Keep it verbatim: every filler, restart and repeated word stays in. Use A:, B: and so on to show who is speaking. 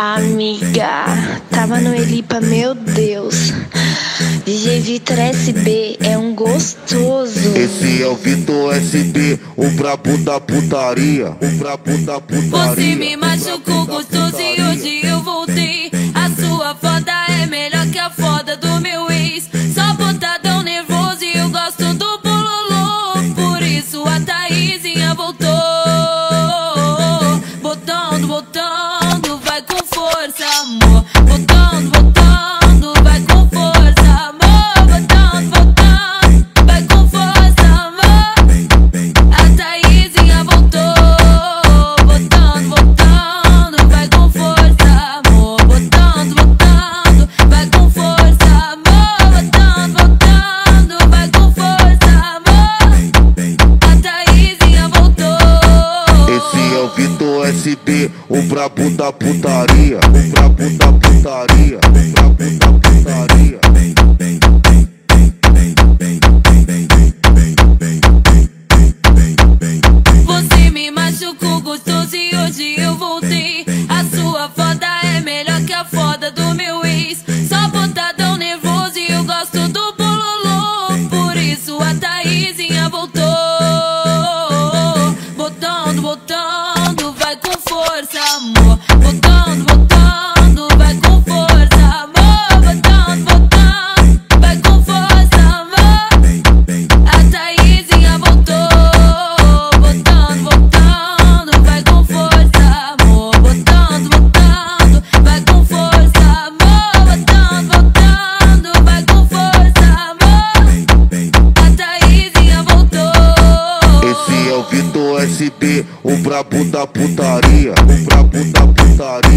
A: Amiga, tava no Elipa, meu Deus. D J Vitor S B é um gostoso.
B: Esse é o Vitor S B, o brabo da putaria, o brabo da putaria.
C: Você me machucou gostoso e hoje eu voltei. A sua foda é melhor que a foda do meu ex. Só botadão nervoso e eu gosto do bololô. Por isso a Thaizinha voltou. Botando, botando, vai com força, amor. Botando, botando, vai com força, amor. Botando, botando, vai com força, amor. A Thaizinha voltou. Botando, botando, vai com força, amor. Botando, botando, vai com força, amor. Botando, botando, vai com força, amor. A Thaizinha voltou.
B: Esse é o Vitor S B, o brabo da putaria, o brabo da putaria, o brabo da putaria.
C: Você me machucou gostoso e hoje eu voltei. A sua foda é melhor que a foda do meu ex. Só botadão nervoso e eu gosto do bololô. Por isso a Thaizinha voltou. Botando, botando, vai com força, amor. Botando, botando, vai com força, amor. Botando, botando, vai com força, amor. A Thaizinha voltou. Botando, botando, vai com força, amor. Botando, botando, vai com força, amor. Botando, botando, vai com força, amor. A Thaizinha voltou.
B: Esse é o Vitor S B, o brabo da putaria, o brabo da putaria.